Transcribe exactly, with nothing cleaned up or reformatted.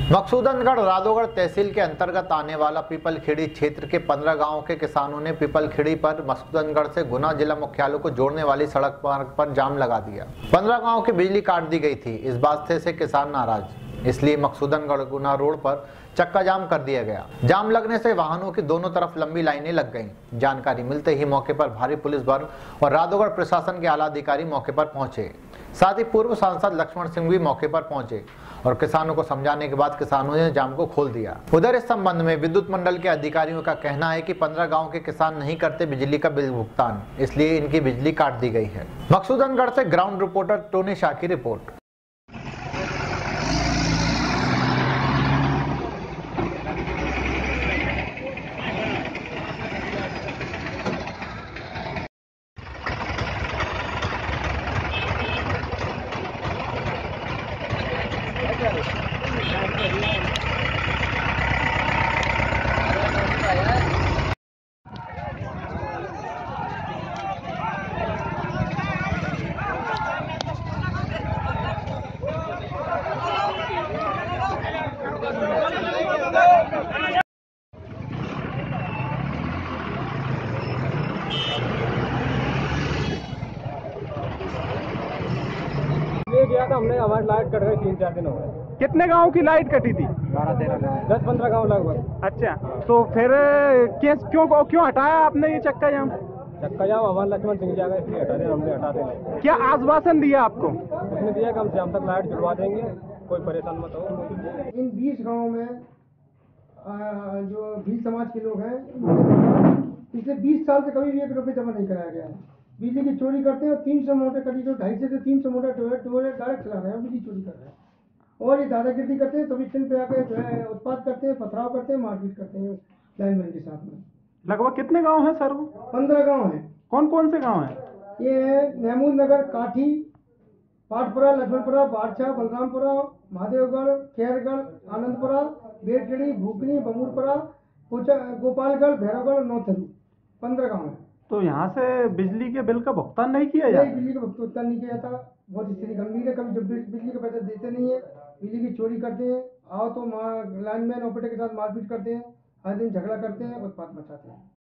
मकसूदनगढ़ रादौगढ़ तहसील के अंतर्गत आने वाला पीपलखेड़ी क्षेत्र के पंद्रह गांवों के किसानों ने पीपलखेड़ी पर मकसूदनगढ़ से गुना जिला मुख्यालय को जोड़ने वाली सड़क मार्ग पर जाम लगा दिया। पंद्रह गांवों की बिजली काट दी गई थी। इस बात से किसान नाराज, इसलिए मकसूदनगढ़ गुना रोड पर चक्का जाम कर दिया गया। जाम लगने से वाहनों की दोनों तरफ लंबी लाइनें लग गईं। जानकारी मिलते ही मौके पर भारी पुलिस बल और रादौगढ़ प्रशासन के आला अधिकारी मौके पर पहुंचे। साथ ही पूर्व सांसद लक्ष्मण सिंह भी मौके पर पहुंचे और किसानों को समझाने के बाद किसानों ने जाम को खोल दिया। उधर इस संबंध में विद्युत मंडल के अधिकारियों का कहना है कि पंद्रह गांव के किसान नहीं करते बिजली का बिल भुगतान, इसलिए इनकी बिजली काट दी गई है। मकसूदनगढ़ से ग्राउंड रिपोर्टर टोनी शाह की रिपोर्ट। किया था हमने, हमारी लाइट कट गई तीन चार दिन हो गए। कितने गांव की लाइट कटी थी? बारह तेरह दस पंद्रह गांव लगभग। अच्छा, तो फिर केस क्यों क्यों हटाया आपने ये चक्का जाम? चक्का जाम हमारे लक्ष्मण सिंह जाएगा इसलिए हटा दें, हमने हटा दें। क्या आश्वासन दिया आपको? उसने दिया कि हम शाम तक लाइट जुड़वा देंगे, कोई परेशान मत हो। इन बीस गाँव में जो भील समाज के लोग हैं, पिछले बीस साल से कभी भी एक रुपये जमा नहीं कराया गया है। बिजली की चोरी करते हैं और तीन सौ मोटर करीब जो ढाई सौ से तीन सौ मोटर टोरेट डायरेक्ट चला रहे हैं, बिजली चोरी कर रहे हैं। और ये दादागिरी करते हैं, सभी स्टैंड पे आकर जो है उत्पाद करते हैं, पथराव करते हैं, मारपीट करते हैं लाइनमैन के साथ में। लगभग कितने गांव हैं सर? पंद्रह गांव हैं। कौन कौन से गांव हैं? ये है महमूद नगर, काठी, पाटपुरा, लक्ष्मणपुरा, बारछा, बलरामपुरा, महादेवगढ़, खैरगढ़, आनंदपुरा, बेटगढ़ी, भूकनी, बमूरपुरा, गोपालगढ़, भैरवगढ़, नौथरू। पंद्रह गाँव है। तो यहाँ से बिजली के बिल का भुगतान नहीं किया जाता? बिजली का भुगतान नहीं किया जाता। बहुत स्थिति गंभीर है। कभी जब बिजली का पैसा देते नहीं है, बिजली की चोरी करते हैं, आओ तो लाइनमैन ऑपरेटर के साथ मारपीट करते हैं, हर दिन झगड़ा करते हैं, उत्पात मचाते हैं।